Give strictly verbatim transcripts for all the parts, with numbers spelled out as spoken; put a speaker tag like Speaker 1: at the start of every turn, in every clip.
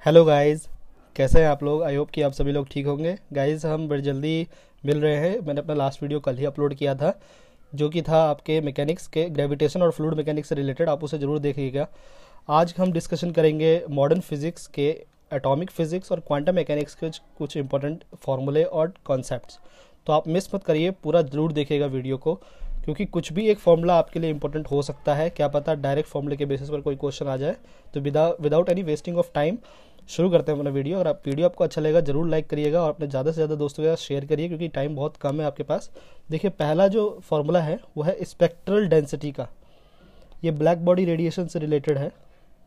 Speaker 1: Hello guys, कैसे हैं आप लोग। आई होप कि आप सभी लोग ठीक होंगे। गाइस हम बड़ी जल्दी मिल रहे हैं। मैंने अपना लास्ट वीडियो कल ही अपलोड किया था, जो कि था आपके मैकेनिक्स के ग्रेविटेशन और फ्लूइड मैकेनिक्स से रिलेटेड। आप उसे ज़रूर देखिएगा। आज हम डिस्कशन करेंगे मॉडर्न फिजिक्स के एटॉमिक फिजिक्स और क्वांटम मैकेनिक्स के कुछ इंपॉर्टेंट फार्मूले और कॉन्सेप्ट्स। तो आप मिस मत करिए, पूरा ज़रूर देखिएगा वीडियो को, क्योंकि कुछ भी एक फॉर्मूला आपके लिए इंपॉर्टेंट हो सकता है। क्या पता डायरेक्ट फॉर्मूले के बेसिस पर कोई क्वेश्चन आ जाए। तो without any wasting of time शुरू करते हैं अपना वीडियो। अगर आप वीडियो आपको अच्छा लगेगा ज़रूर लाइक करिएगा और अपने ज़्यादा से ज़्यादा दोस्तों के साथ शेयर करिए, क्योंकि टाइम बहुत कम है आपके पास। देखिए, पहला जो फार्मूला है वो है स्पेक्ट्रल डेंसिटी का। ये ब्लैक बॉडी रेडिएशन से रिलेटेड है।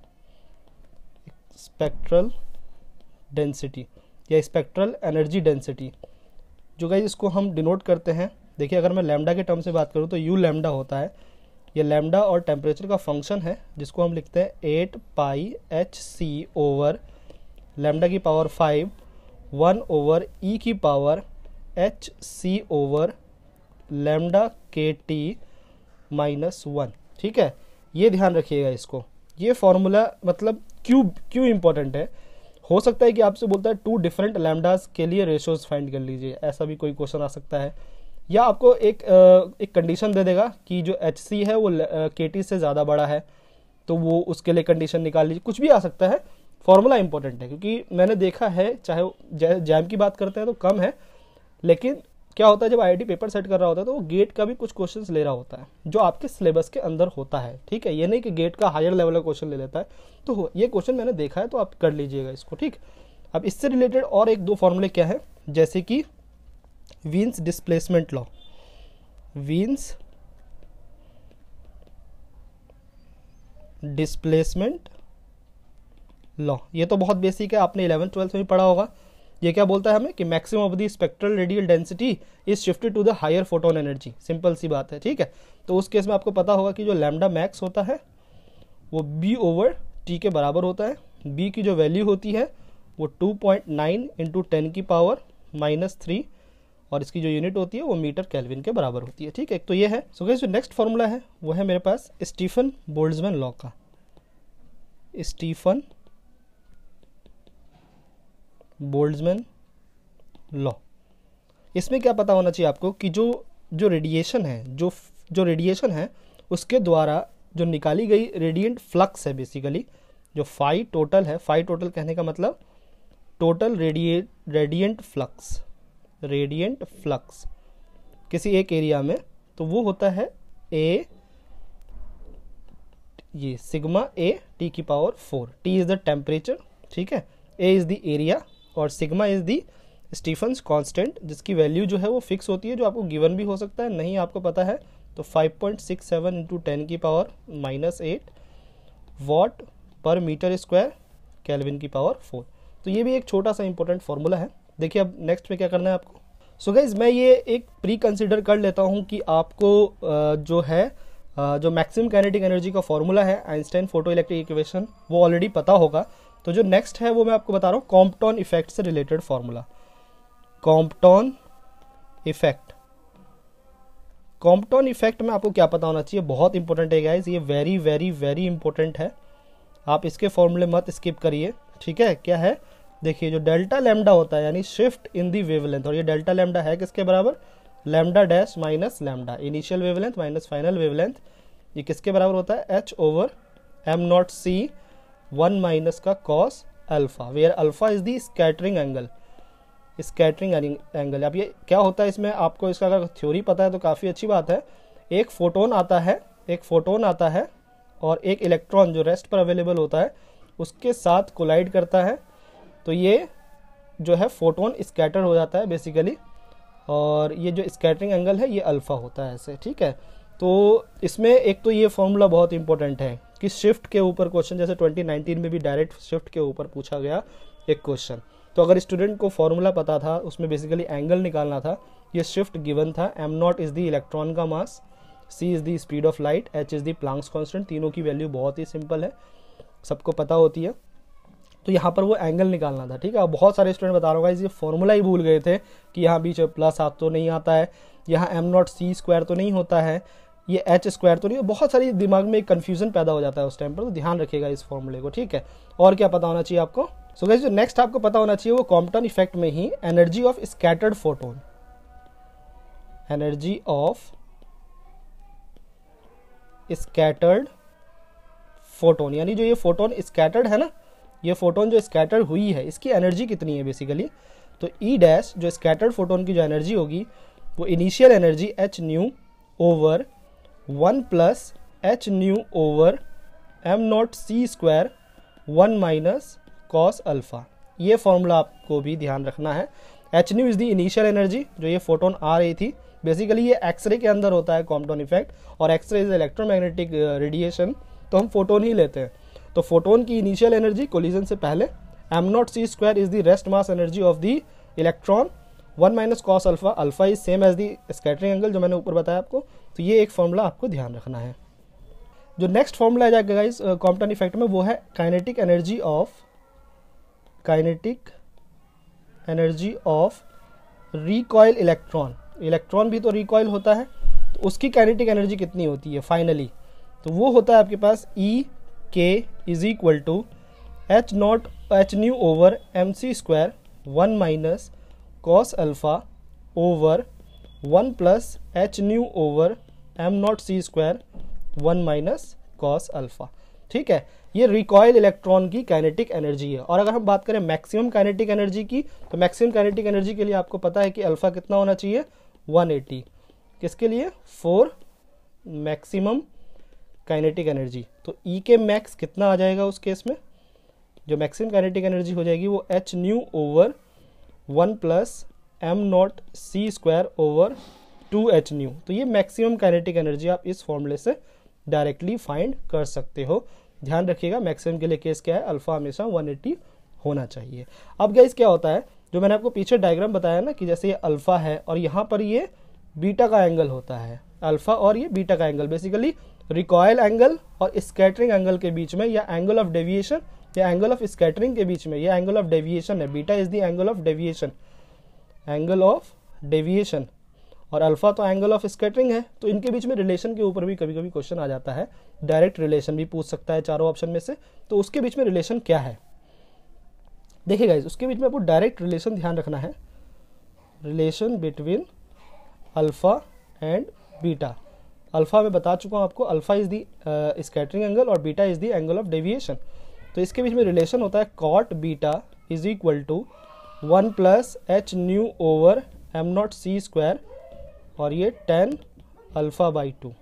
Speaker 1: स्पेक्ट्रल डेंसिटी या स्पेक्ट्रल एनर्जी डेंसिटी, जो गाइस इसको हम डिनोट करते हैं। देखिए, अगर मैं लैम्डा के टर्म से बात करूँ तो यू लैम्डा होता है। ये लैम्डा और टेम्परेचर का फंक्शन है, जिसको हम लिखते हैं eight pi H C over lambda की power five one over E की power H C over lambda K T minus one. ठीक है, ये ध्यान रखिएगा इसको। ये फॉर्मूला मतलब क्यों क्यों इम्पोर्टेंट है। हो सकता है कि आपसे बोलता है टू डिफरेंट लैम्डास के लिए रेशियोज फाइंड कर लीजिए, ऐसा भी कोई क्वेश्चन आ सकता है। या आपको एक एक कंडीशन दे देगा कि जो एच सी है वो के टी से ज़्यादा बड़ा है, तो वो उसके लिए कंडीशन निकाल लीजिए। कुछ भी आ सकता है। फॉर्मूला इंपॉर्टेंट है, क्योंकि मैंने देखा है, चाहे जैम की बात करते हैं तो कम है, लेकिन क्या होता है जब आईआईटी पेपर सेट कर रहा होता है तो वो गेट का भी कुछ क्वेश्चंस ले रहा होता है, जो आपके सिलेबस के अंदर होता है। ठीक है, ये नहीं कि गेट का हायर लेवल का क्वेश्चन ले लेता है। तो ये क्वेश्चन मैंने देखा है, तो आप कर लीजिएगा इसको। ठीक, अब इससे रिलेटेड और एक दो फॉर्मूले क्या है, जैसे कि Wien's displacement law. Wien's displacement law, ये तो बहुत बेसिक है, आपने इलेवेंथ ट्वेल्थ में भी पढ़ा होगा। ये क्या बोलता है हमें कि maximum of the spectral radial density is shifted to the higher photon energy. Simple सी बात है। ठीक है, तो उस केस में आपको पता होगा कि जो लैम्डा मैक्स होता है वो बी ओवर टी के बराबर होता है। बी की जो वैल्यू होती है वो two point nine into ten की पावर माइनस थ्री, और इसकी जो यूनिट होती है वो मीटर केल्विन के बराबर होती है। ठीक है, तो ये है। सो गाइस, जो नेक्स्ट फॉर्मूला है वो है मेरे पास स्टीफन बोल्ट्जमैन लॉ का। Stefan Boltzmann law. इसमें क्या पता होना चाहिए आपको कि जो जो रेडिएशन है जो जो रेडिएशन है उसके द्वारा जो निकाली गई रेडिएंट फ्लक्स है, बेसिकली जो फाई टोटल है। फाई टोटल कहने का मतलब total radiate radiant flux radiant flux किसी एक एरिया में, तो वो होता है ए ये सिग्मा ए टी की power four. T is the temperature, ठीक है, ए इज द एरिया और sigma is the Stefan's constant, जिसकी वैल्यू जो है वो फिक्स होती है, जो आपको गिवन भी हो सकता है, नहीं आपको पता है तो five point six seven into ten की power minus eight watt per metre square kelvin की पावर फोर। तो ये भी एक छोटा सा इंपॉर्टेंट फार्मूला है। देखिए, अब नेक्स्ट में क्या करना है आपको। सो गाइज, मैं ये एक प्री कंसिडर कर लेता हूँ कि आपको जो है जो मैक्सिमम काइनेटिक एनर्जी का फॉर्मूला है आइंस्टाइन फोटो इलेक्ट्रिक इक्वेशन, वो ऑलरेडी पता होगा। तो जो नेक्स्ट है वो मैं आपको बता रहा हूँ कॉम्पटन इफेक्ट से related formula. Compton effect Compton effect में आपको क्या पता होना चाहिए, बहुत इंपॉर्टेंट है गाइज, ये वेरी वेरी वेरी इंपॉर्टेंट है। आप इसके फॉर्मूले मत स्किप करिए। ठीक है, क्या है, देखिए, जो डेल्टा लैम्डा होता है यानी शिफ्ट इन दी वेवलेंथ, और ये डेल्टा लैम्डा है किसके बराबर, lambda dash minus lambda, initial wavelength minus final wavelength, ये किसके बराबर होता है, H over M naught C one minus का cos alpha, where alpha is the scattering angle. Scattering angle, अब ये क्या होता है, इसमें आपको इसका अगर थ्योरी पता है तो काफ़ी अच्छी बात है। एक फोटोन आता है एक फोटोन आता है और एक इलेक्ट्रॉन जो रेस्ट पर अवेलेबल होता है उसके साथ कोलाइड करता है, तो ये जो है फोटोन स्कैटर हो जाता है बेसिकली, और ये जो स्कैटरिंग एंगल है ये अल्फा होता है ऐसे। ठीक है, तो इसमें एक तो ये फॉर्मूला बहुत इंपॉर्टेंट है कि शिफ्ट के ऊपर क्वेश्चन, जैसे ट्वेंटी नाइनटीन में भी डायरेक्ट शिफ्ट के ऊपर पूछा गया एक क्वेश्चन, तो अगर स्टूडेंट को फॉर्मूला पता था, उसमें बेसिकली एंगल निकालना था, ये शिफ्ट गिवन था। M naught is the electron का mass, C is the speed of light, H is the Planck's constant, तीनों की वैल्यू बहुत ही सिंपल है, सबको पता होती है। तो यहाँ पर वो एंगल निकालना था। ठीक है, बहुत सारे स्टूडेंट बता रहा होगा ये फॉर्मूला ही भूल गए थे कि यहाँ बीच प्लस हाथ तो नहीं आता है, यहाँ एम नॉट सी स्क्वायर तो नहीं होता है, ये एच स्क्वायर तो नहीं है, बहुत सारी दिमाग में कन्फ्यूजन पैदा हो जाता है उस टाइम पर, तो ध्यान रखिएगा इस फॉर्मूले को, ठीक है। और क्या पता होना चाहिए आपको? सो गाइस जो नेक्स्ट आपको पता होना चाहिए वो कॉम्पटन इफेक्ट में ही energy of scattered photon, energy of scattered photon, यानी जो ये फोटोन स्कैटर्ड है ना, ये फोटोन जो स्कैटर्ड हुई है इसकी एनर्जी कितनी है बेसिकली। तो ई डैश जो स्कैटर्ड फोटोन की जो एनर्जी होगी वो initial energy H nu over one plus H nu over M naught C square one minus cos alpha. ये फॉर्मूला आपको भी ध्यान रखना है। H nu is the initial energy जो ये फोटोन आ रही थी, बेसिकली ये एक्सरे के अंदर होता है कॉम्पटन इफेक्ट, और एक्सरे इज इलेक्ट्रोमैग्नेटिक रेडिएशन, तो हम फोटोन ही लेते हैं। तो फोटोन की इनिशियल एनर्जी कोलिजन से पहले M naught C square is the rest mass energy of the electron one minus cos alpha, alpha is same as the scattering angle जो मैंने ऊपर बताया आपको। तो ये एक फॉर्मूला आपको ध्यान रखना है। जो नेक्स्ट फॉर्मूला आ जाएगा गाइस कॉम्पटन इफेक्ट में वो है kinetic energy of kinetic energy of recoil electron. Electron भी तो रिकॉइल होता है, तो उसकी काइनेटिक एनर्जी कितनी होती है फाइनली, तो वो होता है आपके पास E K is equal to H naught H nu over M C square one minus cos alpha over one plus H nu over M naught C square one minus cos alpha, ठीक है। ये recoil electron की kinetic energy है। और अगर हम बात करें मैक्सिमम काइनेटिक एनर्जी की, तो मैक्सिमम काइनेटिक एनर्जी के लिए आपको पता है कि अल्फा कितना होना चाहिए, वन एटी। किसके लिए? For maximum kinetic energy. तो ई के मैक्स कितना आ जाएगा उस केस में? जो मैक्सिमम काइनेटिक एनर्जी हो जाएगी वो H nu over one plus M naught C square over two H nu. तो ये मैक्सिमम काइनेटिक एनर्जी आप इस फॉर्मूले से डायरेक्टली फाइंड कर सकते हो। ध्यान रखिएगा मैक्सिमम के लिए केस क्या है, अल्फा हमेशा वन एटी होना चाहिए। अब गाइस क्या होता है, जो मैंने आपको पीछे डायग्राम बताया ना कि जैसे ये अल्फा है और यहाँ पर ये बीटा का एंगल होता है, अल्फा और ये बीटा का एंगल, बेसिकली रिकॉयल एंगल और स्कैटरिंग एंगल के बीच में, या एंगल ऑफ डेविएशन या एंगल ऑफ स्कैटरिंग के बीच में, ये एंगल ऑफ डेविएशन है। Beta is the angle of deviation, angle of deviation, और अल्फा तो एंगल ऑफ स्कैटरिंग है। तो इनके बीच में रिलेशन के ऊपर भी कभी कभी क्वेश्चन आ जाता है, डायरेक्ट रिलेशन भी पूछ सकता है चारों ऑप्शन में से। तो उसके बीच में रिलेशन क्या है देखिए गाइस, उसके बीच में आपको डायरेक्ट रिलेशन ध्यान रखना है, relation between alpha and beta. Alpha मैं बता चुका हूँ आपको, alpha is the scattering angle और beta is the angle of deviation. तो इसके बीच में रिलेशन होता है cot beta is equal to one plus H nu over M naught C square, और ये टेन अल्फा बाई टू,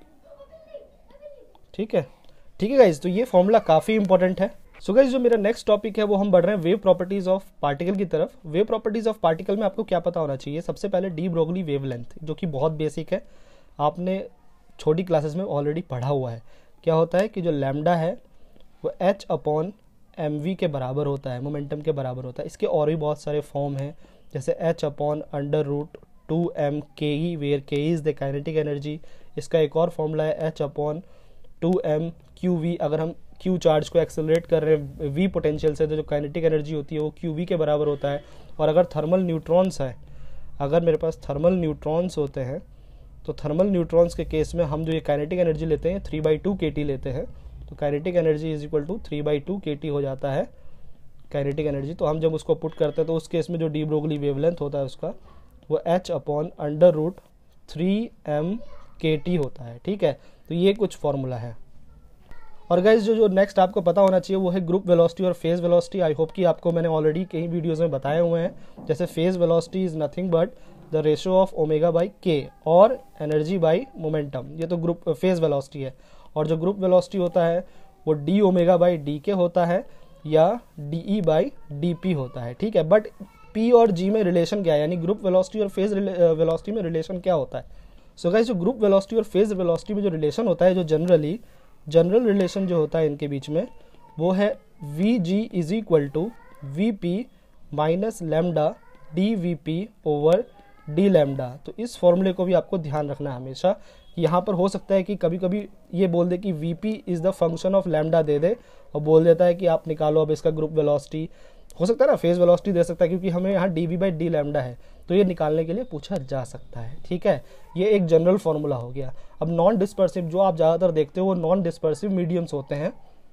Speaker 1: ठीक है ठीक है गाइज। तो ये फॉर्मूला काफ़ी इंपॉर्टेंट है। सो गाइज जो मेरा नेक्स्ट टॉपिक है वो हम बढ़ रहे हैं वेव प्रॉपर्टीज ऑफ पार्टिकल की तरफ। वेव प्रॉपर्टीज ऑफ पार्टिकल में आपको क्या पता होना चाहिए? सबसे पहले डी ब्रोगली वेवलेंथ, जो कि बहुत बेसिक है, आपने छोटी क्लासेस में ऑलरेडी पढ़ा हुआ है। क्या होता है कि जो लैम्डा है वो एच अपॉन एम वी के बराबर होता है, मोमेंटम के बराबर होता है। इसके और भी बहुत सारे फॉर्म हैं, जैसे H upon under root two M K E, where K is the kinetic energy. इसका एक और फॉर्मूला है H upon two M Q V. अगर हम क्यू चार्ज को एक्सेलरेट कर रहे हैं वी पोटेंशियल से, तो जो काइनेटिक एनर्जी होती है वो क्यू वी के बराबर होता है। और अगर थर्मल न्यूट्रॉन्स है, अगर मेरे पास थर्मल न्यूट्रॉन्स होते हैं, तो थर्मल न्यूट्रॉन्स के केस में हम जो ये काइनेटिक एनर्जी लेते हैं three by two K T लेते हैं। तो kinetic energy is equal to three by two K T हो जाता है काइनेटिक एनर्जी। तो हम जब उसको पुट करते हैं तो उस केस में जो डी ब्रोगली वेवलेंथ होता है उसका वो H upon under root three M K T होता है, ठीक है। तो ये कुछ फॉर्मूला है। और गाइज जो जो नेक्स्ट आपको पता होना चाहिए वो है ग्रुप वेलोसिटी और फेज वेलोसिटी। आई होप कि आपको मैंने ऑलरेडी कई वीडियोस में बताए हुए हैं। जैसे phase velocity is nothing but the ratio of omega by K और एनर्जी बाई मोमेंटम, ये तो ग्रुप फेज वेलोसिटी है। और जो ग्रुप वेलोसिटी होता है वो डी ओमेगा बाई डी के होता है या D E by D P होता है, ठीक है। बट पी और जी में रिलेशन क्या है, यानी ग्रुप वेलोसिटी और फेज वेलोसिटी में रिलेशन क्या होता है? सो गाइस जो ग्रुप वेलोसिटी और फेज वेलोसिटी में जो रिलेशन होता है, जो जनरली जनरल रिलेशन जो होता है इनके बीच में, वो है V G is equal to V P minus lambda D V P over D lambda. तो इस फॉर्मूले को भी आपको ध्यान रखना है हमेशा। यहाँ पर हो सकता है कि कभी कभी ये बोल दे कि V P is the function of lambda दे दे और बोल देता है कि आप निकालो अब इसका ग्रुप वेलोसिटी, हो सकता है ना, फेज वेलोसिटी दे सकता है, क्योंकि हमें यहाँ D V by D lambda है, तो ये निकालने के लिए पूछा जा सकता है। ठीक है, ये एक जनरल फॉर्मूला हो गया। अब नॉन डिस्पर्सिव जो आप ज़्यादातर देखते हो वो नॉन डिस्पर्सिव मीडियम्स होते हैं,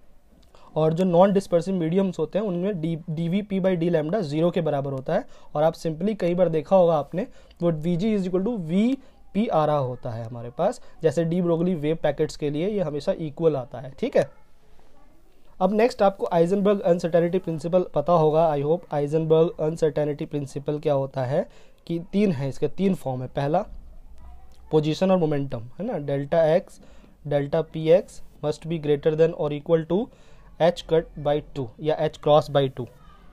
Speaker 1: और जो नॉन डिस्पर्सिव मीडियम्स होते हैं उनमें D D V P by D lambda zero के बराबर होता है। और आप सिंपली कई बार देखा होगा आपने, वो V G is equal to V P आ रहा होता है हमारे पास, जैसे डी ब्रोगली वेव पैकेट्स के लिए ये हमेशा इक्वल आता है। ठीक है, अब नेक्स्ट आपको आइजनबर्ग अनसर्टेनिटी प्रिंसिपल पता होगा, I hope. Heisenberg uncertainty principle क्या होता है कि तीन है, इसके तीन फॉर्म है। पहला पोजीशन और मोमेंटम है ना, delta X delta P X must be greater than और equal to H cut by two या एच क्रॉस बाई टू।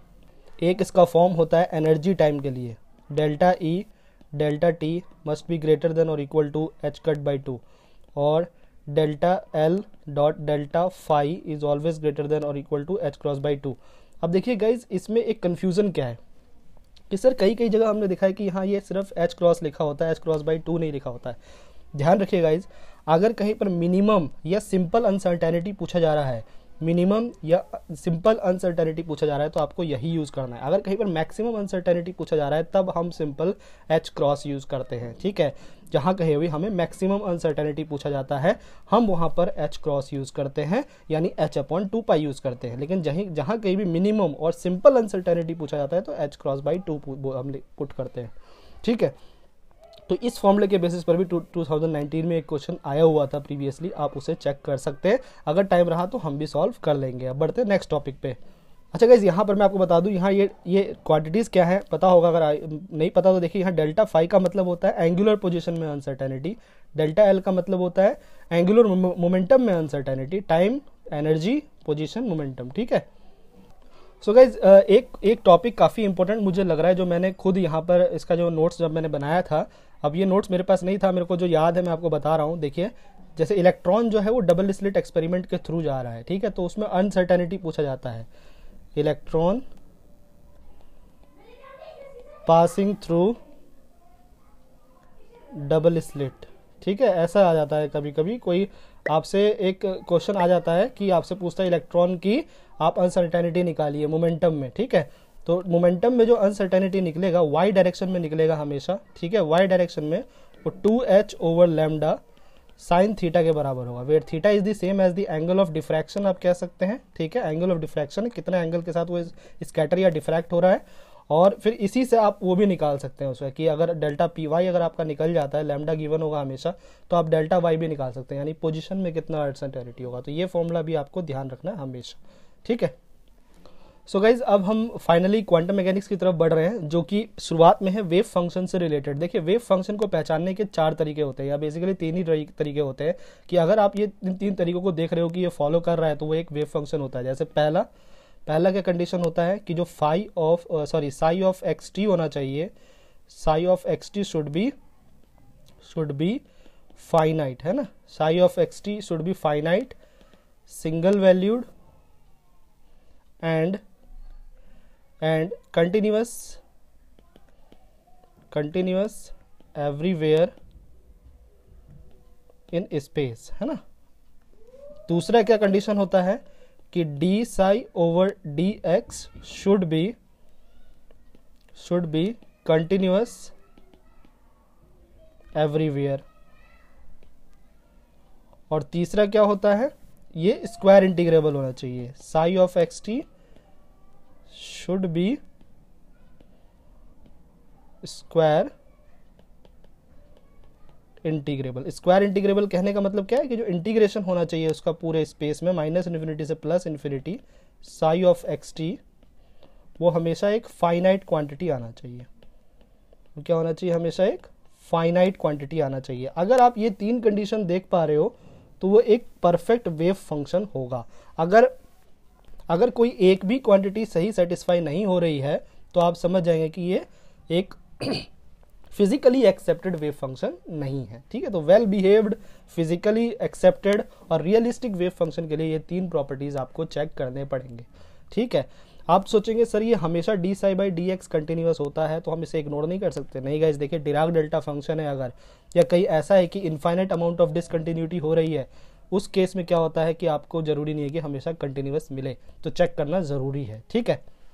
Speaker 1: एक इसका फॉर्म होता है एनर्जी टाइम के लिए, delta E delta T must be greater than और equal to H cut by two, और delta L dot delta phi is always greater than और equal to H cross by two. अब देखिए guys, इसमें एक confusion क्या है कि सर कई कई जगह हमने देखा है कि यहाँ ये सिर्फ एच क्रॉस लिखा होता है, एच क्रॉस बाई टू नहीं लिखा होता है। ध्यान रखिए गाइज, अगर कहीं पर मिनिमम या सिंपल अनसर्टेनिटी पूछा जा रहा है, मिनिमम या सिंपल अनसर्टेनिटी पूछा जा रहा है तो आपको यही यूज़ करना है। अगर कहीं पर मैक्सिमम अनसर्टेनिटी पूछा जा रहा है तब हम सिंपल एच क्रॉस यूज़ करते हैं। ठीक है, जहाँ कहीं भी हमें मैक्सिमम अनसर्टेनिटी पूछा जाता है हम वहाँ पर एच क्रॉस यूज़ करते हैं, यानी H upon two pi use करते हैं। लेकिन जहीं जहाँ कहीं भी मिनिमम और सिंपल अनसर्टेनिटी पूछा जाता है तो एच क्रॉस बाई टू हम पुट करते हैं। ठीक है, तो इस फॉर्मूले के बेसिस पर भी टू थाउजेंड नाइनटीन में एक क्वेश्चन आया हुआ था प्रीवियसली, आप उसे चेक कर सकते हैं। अगर टाइम रहा तो हम भी सॉल्व कर लेंगे। अब बढ़ते हैं नेक्स्ट टॉपिक पे। अच्छा गाइज, यहाँ पर मैं आपको बता दूँ, यहाँ ये ये क्वांटिटीज़ क्या है पता होगा, अगर नहीं पता तो देखिए, यहाँ डेल्टा फाई का मतलब होता है एंगुलर पोजीशन में अनसर्टेनिटी, डेल्टा एल का मतलब होता है एंगुलर मोमेंटम में uncertainty, time, energy, position, momentum. ठीक है, सो so गाइज एक एक टॉपिक काफ़ी इंपॉर्टेंट मुझे लग रहा है, जो मैंने खुद यहाँ पर इसका जो नोट्स जब मैंने बनाया था, अब ये नोट्स मेरे पास नहीं था, मेरे को जो याद है मैं आपको बता रहा हूँ। देखिए, जैसे इलेक्ट्रॉन जो है वो डबल स्लिट एक्सपेरिमेंट के थ्रू जा रहा है। ठीक है, तो उसमें अनसर्टेनिटी पूछा जाता है, electron passing through double slit. ठीक है, ऐसा आ जाता है कभी कभी, कोई आपसे एक क्वेश्चन आ जाता है कि आपसे पूछता है इलेक्ट्रॉन की आप अनसर्टेनिटी निकालिए मोमेंटम में। ठीक है, तो मोमेंटम में जो अनसर्टेनिटी निकलेगा वाई डायरेक्शन में निकलेगा हमेशा। ठीक है, वाई डायरेक्शन में वो two h over lambda sine theta के बराबर होगा, where theta is the same as the angle of diffraction आप कह सकते हैं। ठीक है, एंगल ऑफ डिफ्रैक्शन कितने एंगल के साथ वो स्कैटर या डिफ्रैक्ट हो रहा है, और फिर इसी से आप वो भी निकाल सकते हैं उसका कि अगर डेल्टा पी वाई अगर आपका निकल जाता है, लैम्डा गिवन होगा हमेशा, तो आप डेल्टा वाई भी निकाल सकते हैं, यानी पोजीशन में कितना अनसर्टेनिटी होगा। तो ये फॉर्मूला भी आपको ध्यान रखना है हमेशा। ठीक है, सो गाइज अब हम फाइनली क्वांटम मैकेनिक्स की तरफ बढ़ रहे हैं, जो कि शुरुआत में है वेव फंक्शन से रिलेटेड। देखिए, वेव फंक्शन को पहचानने के चार तरीके होते हैं, या बेसिकली तीन ही तरीके होते हैं, कि अगर आप ये इन तीन तरीकों को देख रहे हो कि ये फॉलो कर रहा है तो वो एक वेव फंक्शन होता है। जैसे पहला पहला क्या कंडीशन होता है कि जो phi of sorry psi of x t होना चाहिए, psi of x t should be should be finite, है ना, psi of x t should be finite, single valued and and continuous continuous everywhere in space, है ना। दूसरा क्या condition होता है कि d psi over d x should be should be continuous everywhere. और तीसरा क्या होता है, ये स्क्वायर इंटीग्रेबल होना चाहिए, psi of x t should be square integrable. Square integrable कहने का मतलब क्या है कि जो इंटीग्रेशन होना चाहिए उसका पूरे स्पेस में माइनस इन्फिनिटी से plus infinity psi of x t, वो हमेशा एक फाइनाइट क्वांटिटी आना चाहिए। वो क्या होना चाहिए, हमेशा एक फाइनाइट क्वांटिटी आना चाहिए। अगर आप ये तीन कंडीशन देख पा रहे हो तो वो एक परफेक्ट वेव फंक्शन होगा। अगर अगर कोई एक भी क्वांटिटी सही सेटिस्फाई नहीं हो रही है तो आप समझ जाएंगे कि ये एक फिजिकली एक्सेप्टेड वेव फंक्शन नहीं है। ठीक है, तो वेल बिहेव्ड, फिजिकली एक्सेप्टेड और रियलिस्टिक वेव फंक्शन के लिए ये तीन प्रॉपर्टीज आपको चेक करने पड़ेंगे। ठीक है, आप सोचेंगे सर ये हमेशा d psi by d x continuous होता है तो हम इसे इग्नोर नहीं कर सकते। नहीं गाइस, देखिए डिराक डेल्टा फंक्शन है अगर, या कहीं ऐसा है कि इनफाइनाइट अमाउंट ऑफ डिसकंटिन्यूटी हो रही है, उस केस में क्या होता है कि आपको जरूरी नहीं है कि हमेशा कंटिन्यूअस मिले, तो चेक करना जरूरी है। ठीक है,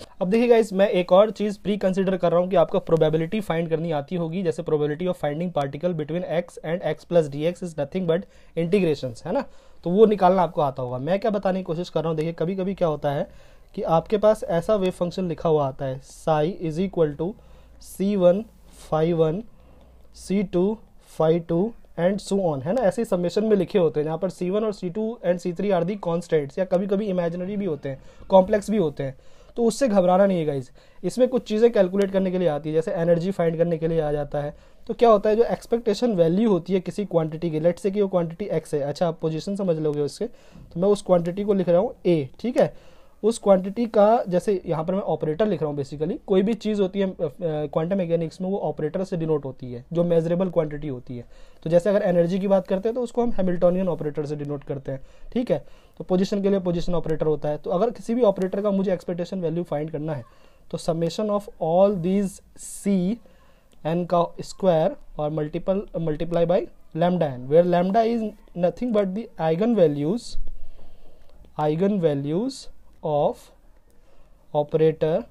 Speaker 1: अब देखिए गाइस, मैं एक और चीज़ प्री कंसिडर कर रहा हूँ कि आपको प्रोबेबिलिटी फाइंड करनी आती होगी, जैसे probability of finding particle between x and x plus d x is nothing but integrations, है ना। तो वो निकालना आपको आता होगा। मैं क्या बताने की कोशिश कर रहा हूँ, देखिए कभी कभी क्या होता है कि आपके पास ऐसा वेव फंक्शन लिखा हुआ आता है, psi is equal to c one phi one c two phi two and so on, है ना। ऐसे समेशन में लिखे होते हैं जहाँ पर सी वन और c two and c three are the constants, या कभी कभी इमेजिनरी भी होते हैं, कॉम्प्लेक्स भी होते हैं। तो उससे घबराना नहीं है गाइज, इसमें कुछ चीज़ें कैलकुलेट करने के लिए आती है, जैसे एनर्जी फाइंड करने के लिए आ जाता है। तो क्या होता है, जो एक्सपेक्टेशन वैल्यू होती है किसी क्वांटिटी की, लेट से कि वो क्वांटिटी एक्स है, अच्छा आप पोजीशन समझ लोगे उसके, तो मैं उस क्वांटिटी को लिख रहा हूँ ए, ठीक है। उस क्वांटिटी का, जैसे यहाँ पर मैं ऑपरेटर लिख रहा हूँ, बेसिकली कोई भी चीज़ होती है क्वांटम मैकेनिक्स में वो ऑपरेटर से डिनोट होती है, जो मेजरेबल क्वांटिटी होती है। तो जैसे अगर एनर्जी की बात करते हैं तो उसको हम हैमिल्टोनियन ऑपरेटर से डिनोट करते हैं, ठीक है। तो पोजीशन के लिए पोजीशन ऑपरेटर होता है। तो अगर किसी भी ऑपरेटर का मुझे एक्सपेक्टेशन वैल्यू फाइंड करना है, तो summation of all these c n का स्क्वायर और multiple multiply by lambda n, where lambda is nothing but the eigen values eigen values of operator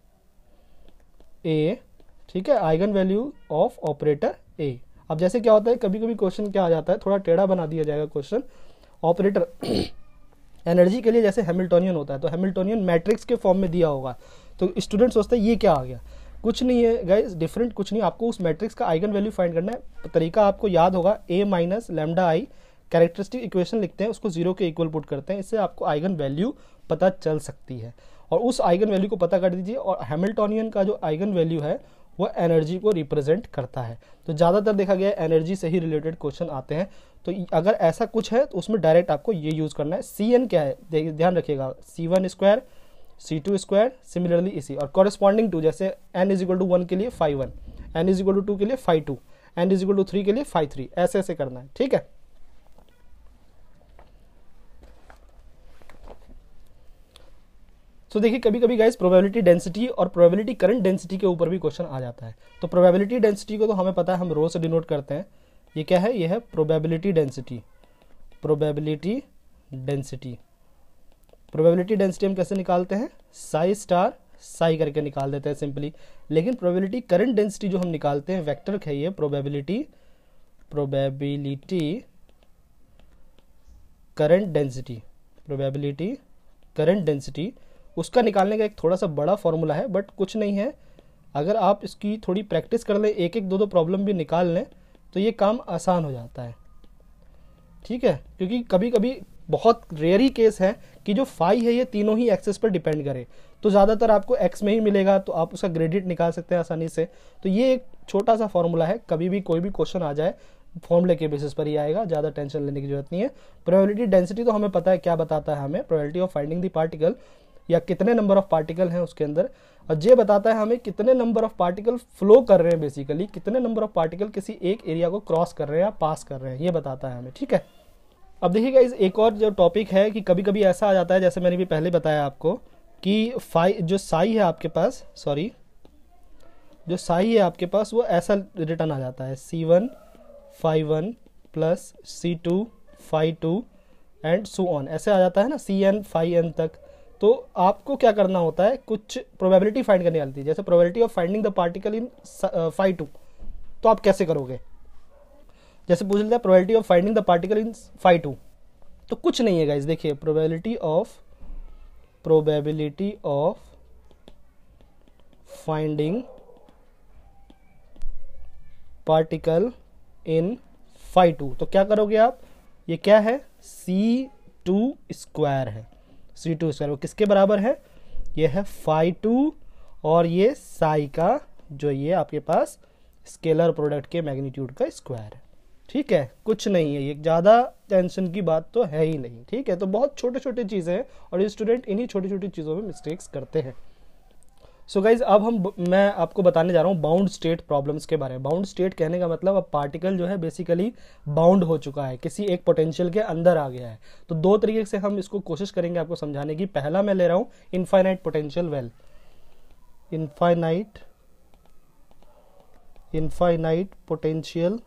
Speaker 1: A, ठीक है, eigen value of operator A. अब जैसे क्या होता है, कभी कभी क्वेश्चन क्या आ जाता है, थोड़ा टेढ़ा बना दिया जाएगा क्वेश्चन। ऑपरेटर एनर्जी के लिए जैसे हैमिल्टोनियन होता है, तो हैमिल्टोनियन मैट्रिक्स के फॉर्म में दिया होगा, तो स्टूडेंट सोचते हैं ये क्या आ गया। कुछ नहीं है गाइस, डिफरेंट कुछ नहीं, आपको उस मैट्रिक्स का आइगन वैल्यू फाइंड करना है। तरीका आपको याद होगा, A minus lambda I, characteristic equation लिखते हैं, उसको जीरो के इक्वल पुट करते हैं, इससे आपको आइगन वैल्यू पता चल सकती है। और उस आइगन वैल्यू को पता कर दीजिए, और हैमिल्टोनियन का जो आइगन वैल्यू है वो एनर्जी को रिप्रेजेंट करता है। तो ज़्यादातर देखा गया है एनर्जी से ही रिलेटेड क्वेश्चन आते हैं। तो अगर ऐसा कुछ है तो उसमें डायरेक्ट आपको ये यूज़ करना है। सी एन क्या है, ध्यान रखिएगा, c one square c two square, similarly इसी, और कॉरेस्पॉन्डिंग टू, जैसे n is equal to one के लिए phi one, n is equal to two के लिए phi two, n is equal to three के लिए फाइव थ्री, ऐसे ऐसे करना है, ठीक है। तो देखिए कभी कभी गाइस प्रोबेबिलिटी डेंसिटी और प्रोबेबिलिटी करंट डेंसिटी के ऊपर भी क्वेश्चन आ जाता है। तो प्रोबेबिलिटी डेंसिटी को तो हमें पता है, हम रो से डिनोट करते हैं। ये क्या है, ये है probability density. Probability density probability density हम कैसे निकालते हैं, साई स्टार साई करके निकाल देते हैं सिंपली। लेकिन प्रोबेबिलिटी करंट डेंसिटी जो हम निकालते हैं, वेक्टर है ये, probability probability current density probability current density उसका निकालने का एक थोड़ा सा बड़ा फॉर्मूला है, बट कुछ नहीं है। अगर आप इसकी थोड़ी प्रैक्टिस कर लें, एक एक दो दो प्रॉब्लम भी निकाल लें, तो ये काम आसान हो जाता है, ठीक है। क्योंकि कभी कभी बहुत रेयर ही केस है कि जो फाई है ये तीनों ही एक्सेस पर डिपेंड करे, तो ज़्यादातर आपको एक्स में ही मिलेगा, तो आप उसका ग्रेडियंट निकाल सकते हैं आसानी से। तो ये एक छोटा सा फॉर्मूला है, कभी भी कोई भी क्वेश्चन आ जाए फॉर्मूले के बेसिस पर ही आएगा, ज़्यादा टेंशन लेने की जरूरत नहीं है। प्रोबेबिलिटी डेंसिटी तो हमें पता है क्या बताता है, हमें probability of finding the particle, या कितने नंबर ऑफ पार्टिकल हैं उसके अंदर, और ये बताता है हमें कितने नंबर ऑफ पार्टिकल फ्लो कर रहे हैं, बेसिकली कितने नंबर ऑफ पार्टिकल किसी एक एरिया को क्रॉस कर रहे हैं या पास कर रहे हैं, ये बताता है हमें, ठीक है। अब देखिएगा इस एक और जो टॉपिक है कि कभी कभी ऐसा आ जाता है, जैसे मैंने भी पहले बताया आपको, कि फाई जो साई है आपके पास, सॉरी जो साई है आपके पास, वो ऐसा रिटर्न आ जाता है, c one phi one plus c two phi two and so on, ऐसे आ जाता है ना, सी एन फाइव एन तक। तो आपको क्या करना होता है, कुछ प्रोबेबिलिटी फाइंड करनी आती है, जैसे probability of finding the particle in phi two, तो आप कैसे करोगे, जैसे पूछ लेते हैं probability of finding the particle in phi two, तो कुछ नहीं है गाइस, देखिए probability of probability of finding particle in phi two, तो क्या करोगे आप, ये क्या है, सी टू स्क्वायर है, सी टू स्क्वायर वो किसके बराबर है, ये है फाइव टू, और ये साई का जो ये आपके पास स्केलर प्रोडक्ट के मैग्नीट्यूड का स्क्वायर है, ठीक है। कुछ नहीं है, ये ज़्यादा टेंशन की बात तो है ही नहीं, ठीक है। तो बहुत छोटे छोटे चीज़ें हैं, और ये स्टूडेंट इन्हीं छोटी छोटी चीज़ों में मिस्टेक्स करते हैं। सो गाइज अब हम मैं आपको बताने जा रहा हूँ बाउंड स्टेट प्रॉब्लम्स के बारे में। बाउंड स्टेट कहने का मतलब अब पार्टिकल जो है बेसिकली बाउंड हो चुका है, किसी एक पोटेंशियल के अंदर आ गया है। तो दो तरीके से हम इसको कोशिश करेंगे आपको समझाने की। पहला मैं ले रहा हूँ infinite potential well, infinite infinite potential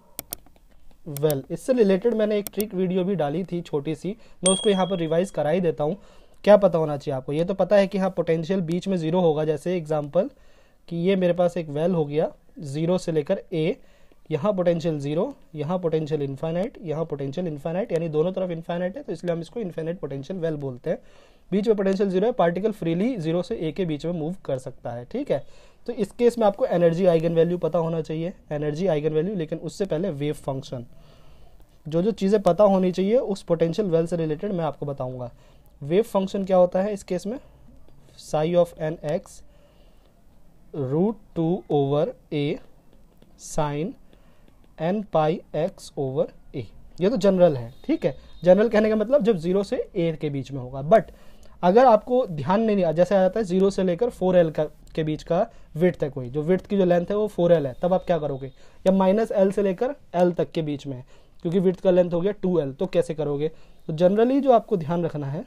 Speaker 1: well. इससे रिलेटेड मैंने एक ट्रिक वीडियो भी डाली थी छोटी सी, मैं उसको यहाँ पर रिवाइज करा ही देता हूँ। क्या पता होना चाहिए आपको? ये तो पता है कि हाँ पोटेंशियल बीच में ज़ीरो होगा, जैसे एग्जांपल कि ये मेरे पास एक वेल हो गया ज़ीरो से लेकर ए, यहाँ पोटेंशियल ज़ीरो, यहाँ पोटेंशियल इन्फाइनाइट, यहाँ पोटेंशियल इन्फाइनाइट, यानी दोनों तरफ इन्फाइनाइट है, तो इसलिए हम इसको इन्फाइनाइट पोटेंशियल वेल बोलते हैं। बीच में पोटेंशियल जीरो है, पार्टिकल फ्रीली जीरो से ए के बीच में मूव कर सकता है, ठीक है। तो इस केस में आपको एनर्जी आइगन वैल्यू पता होना चाहिए, एनर्जी आइगन वैल्यू, लेकिन उससे पहले वेव फंक्शन, जो जो चीज़ें पता होनी चाहिए उस पोटेंशियल वेल से रिलेटेड मैं आपको बताऊंगा। वेव फंक्शन क्या होता है इस केस में, psi of n x root two over a sine n pi x over a, ये तो जनरल है, ठीक है। जनरल कहने का मतलब जब जीरो से ए के बीच में होगा। बट अगर आपको ध्यान नहीं आ, जैसे आ जाता है जीरो से लेकर फोर एल का के बीच का विड्थ है, कोई जो विड्थ की जो लेंथ है वो फोर एल है, तब आप क्या करोगे? या माइनस एल से लेकर एल तक के बीच में है, क्योंकि विड्थ का लेंथ हो गया टू एल, तो कैसे करोगे? तो जनरली जो आपको ध्यान रखना है,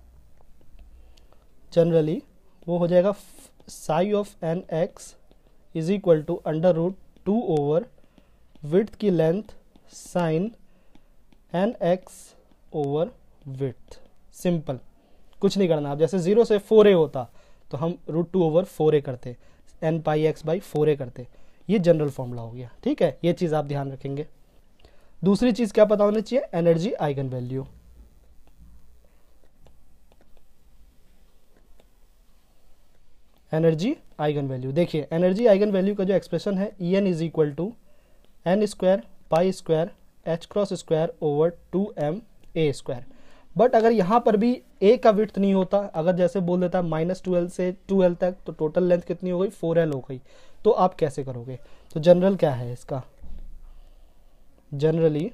Speaker 1: जनरली वो हो जाएगा psi of n x is equal to under root two over width की length sine n x over width. Simple, कुछ नहीं करना। आप जैसे जीरो से फोर ए होता तो हम root two over four a करते, n pi x by four a करते। ये जनरल फॉर्मूला हो गया, ठीक है। ये चीज़ आप ध्यान रखेंगे। दूसरी चीज़ क्या पता होनी चाहिए? Energy eigen value. Energy eigen value देखिए, एनर्जी आइगन वैल्यू का जो एक्सप्रेशन है, E n is equal to n square pi square h cross square over two m a square. But अगर यहाँ पर भी ए का विड्थ नहीं होता, अगर जैसे बोल देता माइनस ट्वेल्व से टू एल तक, तो टोटल लेंथ कितनी हो गई? फोर एल हो गई। तो आप कैसे करोगे? तो जनरल क्या है इसका? Generally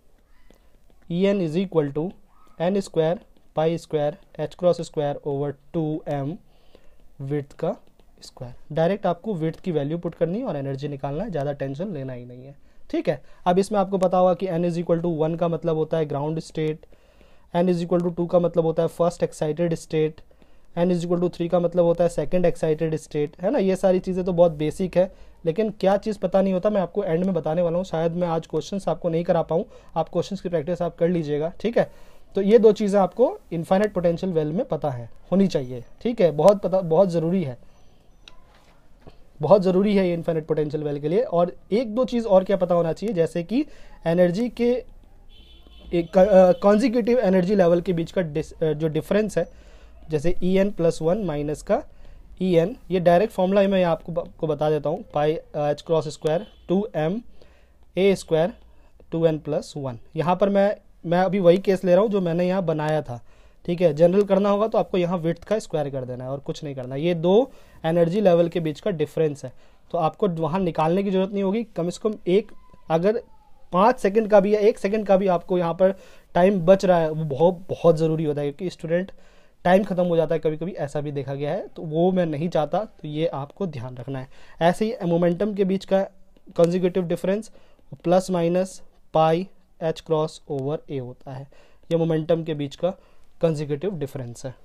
Speaker 1: E n is equal to n square pi square h cross square over two m width का स्क्वायर। डायरेक्ट आपको विड्थ की वैल्यू पुट करनी है और एनर्जी निकालना है, ज़्यादा टेंशन लेना ही नहीं है, ठीक है। अब इसमें आपको पता होगा कि n is equal to one का मतलब होता है ground state, n is equal to two का मतलब होता है first excited state, n is equal to three का मतलब होता है सेकंड एक्साइटेड स्टेट, है ना। ये सारी चीज़ें तो बहुत बेसिक है, लेकिन क्या चीज़ पता नहीं होता मैं आपको एंड में बताने वाला हूँ। शायद मैं आज क्वेश्चंस आपको नहीं करा पाऊँ, आप क्वेश्चंस की प्रैक्टिस आप कर लीजिएगा, ठीक है। तो ये दो चीज़ें आपको इनफाइनाइट पोटेंशियल वेल में पता है, होनी चाहिए, ठीक है। बहुत पता, बहुत ज़रूरी है, बहुत ज़रूरी है ये इनफाइनाइट पोटेंशियल वेल के लिए। और एक दो चीज़ और क्या पता होना चाहिए, जैसे कि एनर्जी के एक कॉन्जिक्यूटिव एनर्जी लेवल के बीच का डिस, जो डिफरेंस है, जैसे E n plus one minus का ई एन, ये डायरेक्ट फॉर्मूला मैं आपको आपको बता देता हूँ, pi h cross square two m a square two n plus one. यहाँ पर मैं मैं अभी वही केस ले रहा हूँ जो मैंने यहाँ बनाया था, ठीक है। जनरल करना होगा तो आपको यहाँ विड्थ का स्क्वायर कर देना है और कुछ नहीं करना। ये दो एनर्जी लेवल के बीच का डिफरेंस है, तो आपको वहाँ निकालने की जरूरत नहीं होगी। कम से कम एक, अगर पाँच सेकंड का भी या एक सेकंड का भी आपको यहाँ पर टाइम बच रहा है, वो बहुत बहुत ज़रूरी होता है, क्योंकि स्टूडेंट टाइम खत्म हो जाता है कभी कभी, ऐसा भी देखा गया है, तो वो मैं नहीं चाहता, तो ये आपको ध्यान रखना है। ऐसे ही मोमेंटम के बीच का consecutive difference plus minus pi h cross over a होता है, ये मोमेंटम के बीच का कंसेक्यूटिव डिफरेंस है।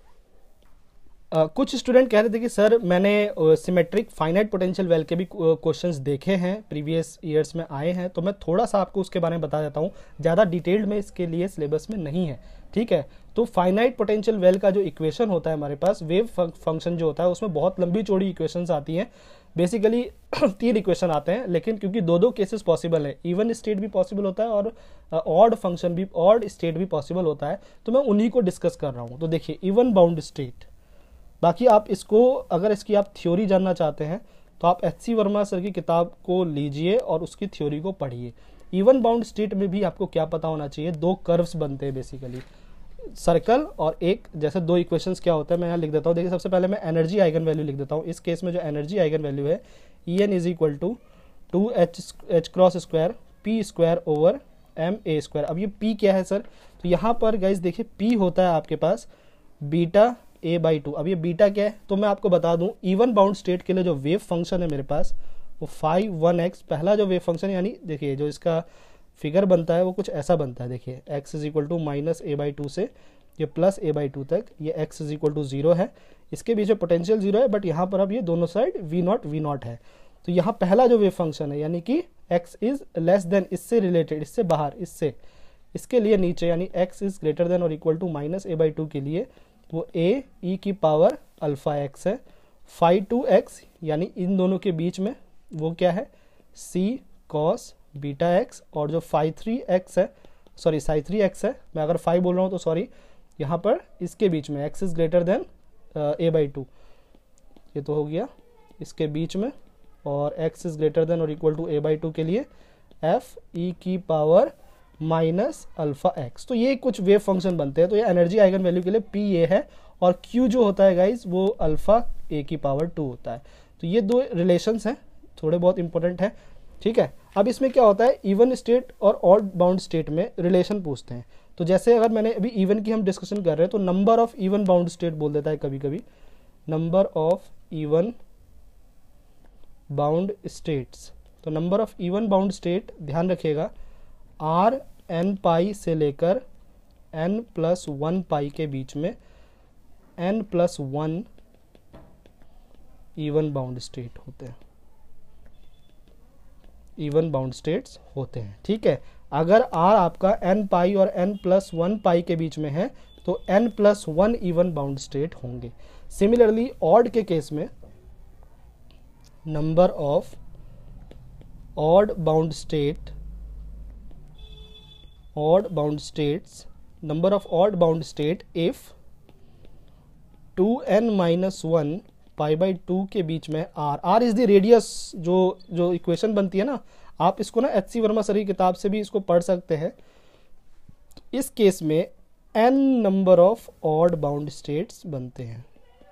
Speaker 1: uh, कुछ स्टूडेंट कह रहे थे कि सर मैंने सिमेट्रिक फाइनाइट पोटेंशियल वेल के भी क्वेश्चंस देखे हैं, प्रीवियस ईयर्स में आए हैं, तो मैं थोड़ा सा आपको उसके बारे में बता देता हूँ। ज़्यादा डिटेल्ड में इसके लिए सिलेबस में नहीं है, ठीक है। तो फाइनाइट पोटेंशियल वेल का जो इक्वेशन होता है हमारे पास, वेव फंक्शन जो होता है, उसमें बहुत लंबी चौड़ी इक्वेशंस आती हैं। बेसिकली तीन इक्वेशन आते हैं, लेकिन क्योंकि दो दो केसेस पॉसिबल है, इवन स्टेट भी पॉसिबल होता है और ऑड फंक्शन भी, ऑड स्टेट भी पॉसिबल होता है, तो मैं उन्हीं को डिस्कस कर रहा हूँ। तो देखिए इवन बाउंड स्टेट, बाकी आप इसको, अगर इसकी आप थ्योरी जानना चाहते हैं तो आप एच सी वर्मा सर की किताब को लीजिए और उसकी थ्योरी को पढ़िए। इवन बाउंड स्टेट में भी आपको क्या पता होना चाहिए, दो कर्व्स बनते हैं बेसिकली, सर्कल और एक, जैसे दो इक्वेशंस क्या होता है मैं यहाँ लिख देता हूँ। देखिए सबसे पहले मैं एनर्जी आइगन वैल्यू लिख देता हूँ। इस केस में जो एनर्जी आइगन वैल्यू है, E n is equal to two h h cross square p square over m a square. अब ये पी क्या है सर, तो यहाँ पर गाइज देखिए पी होता है आपके पास बीटा ए बाई टू। अब ये बीटा क्या है, तो मैं आपको बता दूं, इवन बाउंड स्टेट के लिए जो वेव फंक्शन है मेरे पास, वो फाइव वन एक्स, पहला जो वेव फंक्शन, यानी देखिए जो इसका फिगर बनता है वो कुछ ऐसा बनता है। देखिए x is equal to minus a by two से ये प्लस ए बाई टू तक, ये x is equal to zero है, इसके बीच में पोटेंशियल जीरो है, बट यहाँ पर अब ये दोनों side V naught V naught है। तो यहाँ पहला जो वेव फंक्शन है, यानी कि एक्स इज लेस देन, इससे रिलेटेड, इससे बाहर, इससे इसके लिए नीचे, यानी एक्स इज ग्रेटर देन और equal to minus a by two के लिए वो ए ई की पावर अल्फा एक्स है। फाइव टू एक्स यानी इन दोनों के बीच में वो क्या है, सी कॉस बीटा एक्स। और जो फाइव थ्री एक्स है, सॉरी साई थ्री एक्स है, मैं अगर फाइव बोल रहा हूँ तो सॉरी, यहाँ पर इसके बीच में x is greater than a by two, ये तो हो गया इसके बीच में, और x इज ग्रेटर देन और equal to a by two के लिए एफ ई की पावर माइनस अल्फा एक्स। तो ये कुछ वेव फंक्शन बनते हैं। तो ये एनर्जी आइगन वैल्यू के लिए पी ए है, और q जो होता है गाइज वो अल्फा ए की पावर टू होता है। तो ये दो रिलेशंस हैं, थोड़े बहुत इंपॉर्टेंट है, ठीक है। अब इसमें क्या होता है, इवन स्टेट और ऑड बाउंड स्टेट में रिलेशन पूछते हैं। तो जैसे अगर मैंने अभी इवन की हम डिस्कशन कर रहे हैं, तो number of even bound state बोल देता है कभी कभी, number of even bound states. तो number of even bound state ध्यान रखिएगा, आर एन पाई से लेकर एन प्लस वन पाई के बीच में n plus one even bound state होते हैं, इवन बाउंड स्टेट्स होते हैं, ठीक है। अगर आर आपका एन पाई और एन प्लस वन पाई के बीच में है तो n plus one even bound state होंगे। सिमिलरली ऑड के केस में number of odd bound state odd bound states number of odd bound state if two n minus one pi by two के बीच में R, R is the radius, जो जो equation बनती है ना, आप इसको ना एच सी वर्मा सर की किताब से भी इसको पढ़ सकते हैं। इस केस में n number of odd bound states बनते हैं,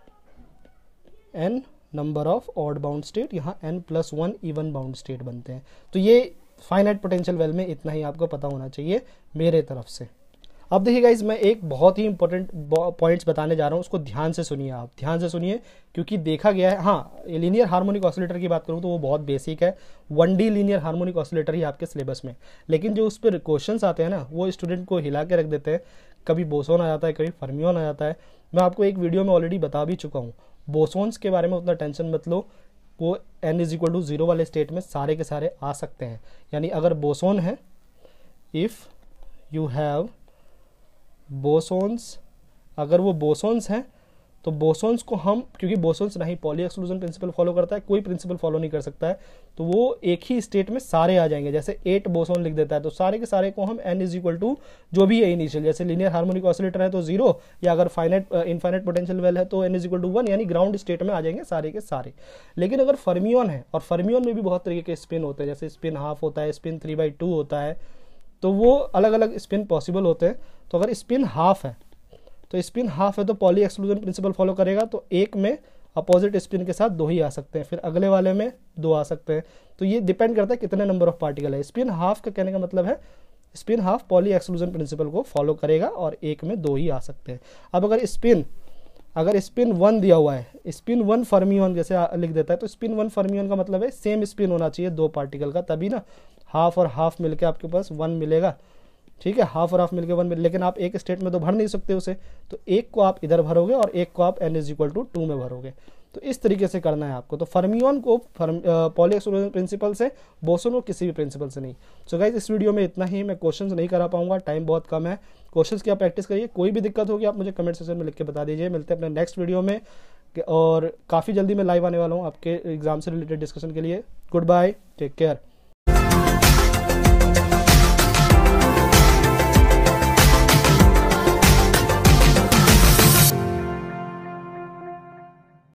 Speaker 1: n number of odd bound state, यहाँ n plus one even bound state बनते हैं। तो ये फाइनाइट पोटेंशियल वेल में इतना ही आपको पता होना चाहिए मेरे तरफ से। अब देखिए गाइज, मैं एक बहुत ही इंपॉर्टेंट पॉइंट्स बताने जा रहा हूँ, उसको ध्यान से सुनिए, आप ध्यान से सुनिए, क्योंकि देखा गया है, हाँ लीनियर हार्मोनिक ऑसिलेटर की बात करूँ तो वो बहुत बेसिक है, one D linear harmonic oscillator ही आपके सिलेबस में, लेकिन जो उस पर क्वेश्चंस आते हैं ना वो स्टूडेंट को हिला के रख देते हैं। कभी बोसोन आ जाता है, कभी फर्मियोन आ जाता है। मैं आपको एक वीडियो में ऑलरेडी बता भी चुका हूँ, बोसोन्स के बारे में उतना टेंशन मत लो, वो n is equal to zero वाले स्टेट में सारे के सारे आ सकते हैं। यानी अगर बोसोन है, इफ़ यू हैव बोसोन्स, अगर वो बोसोन्स हैं तो बोसोन्स को हम, क्योंकि बोसोन्स नहीं पॉली एक्सक्लूजन प्रिंसिपल फॉलो करता है, कोई प्रिंसिपल फॉलो नहीं कर सकता है, तो वो एक ही स्टेट में सारे आ जाएंगे। जैसे एट बोसोन लिख देता है तो सारे के सारे को हम एन इज इक्वल टू जो भी है इनिशियल, जैसे लीनियर हार्मोनिक ऑसिलेटर है तो जीरो, या अगर फाइनाइट इनफाइनाइट पोटेंशियल वेल है तो n is equal to one, यानी ग्राउंड स्टेट में आ जाएंगे सारे के सारे। लेकिन अगर फर्मियोन है, और फर्मियोन में भी बहुत तरीके के स्पिन होते हैं, जैसे स्पिन हाफ होता है, स्पिन थ्री बाई टू होता है, तो वो अलग अलग स्पिन पॉसिबल होते हैं। तो अगर स्पिन हाफ है तो स्पिन हाफ है तो पॉली एक्सक्लूजन प्रिंसिपल फॉलो करेगा, तो एक में अपोजिट स्पिन के साथ दो ही आ सकते हैं, फिर अगले वाले में दो आ सकते हैं। तो ये डिपेंड करता है कितने नंबर ऑफ पार्टिकल है। स्पिन हाफ का कहने का मतलब है spin half Pauli exclusion principle को फॉलो करेगा और एक में दो ही आ सकते हैं। अब अगर स्पिन अगर स्पिन वन दिया हुआ है, स्पिन वन फर्मियोन जैसे लिख देता है, तो स्पिन वन फर्मियोन का मतलब है सेम स्पिन होना चाहिए दो पार्टिकल का, तभी ना हाफ और हाफ मिलके आपके पास वन मिलेगा, ठीक है, हाफ और हाफ मिलके वन मिले। लेकिन आप एक स्टेट में तो भर नहीं सकते उसे, तो एक को आप इधर भरोगे और एक को आप n is equal to two में भरोगे। तो इस तरीके से करना है आपको। तो फर्मियोन को पॉली एक्सक्लूजन प्रिंसिपल से, बोसोन को किसी भी प्रिंसिपल से नहीं। सो गाइस, इस वीडियो में इतना ही, मैं क्वेश्चंस नहीं करा पाऊंगा, टाइम बहुत कम है। क्वेश्चंस की आप प्रैक्टिस करिए, कोई भी दिक्कत होगी आप मुझे कमेंट सेक्शन में लिख के बता दीजिए। मिलते हैं अपने नेक्स्ट वीडियो में, और काफ़ी जल्दी मैं लाइव आने वाला हूँ आपके एग्जाम से रिलेटेड डिस्कशन के लिए। Goodbye, take care.